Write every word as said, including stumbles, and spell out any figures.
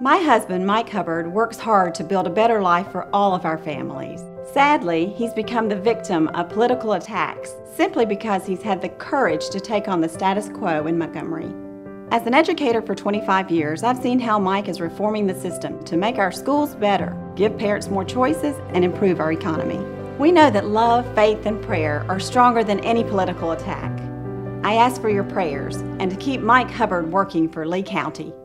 My husband, Mike Hubbard, works hard to build a better life for all of our families. Sadly, he's become the victim of political attacks simply because he's had the courage to take on the status quo in Montgomery. As an educator for twenty-five years, I've seen how Mike is reforming the system to make our schools better, give parents more choices, and improve our economy. We know that love, faith, and prayer are stronger than any political attack. I ask for your prayers and to keep Mike Hubbard working for Lee County.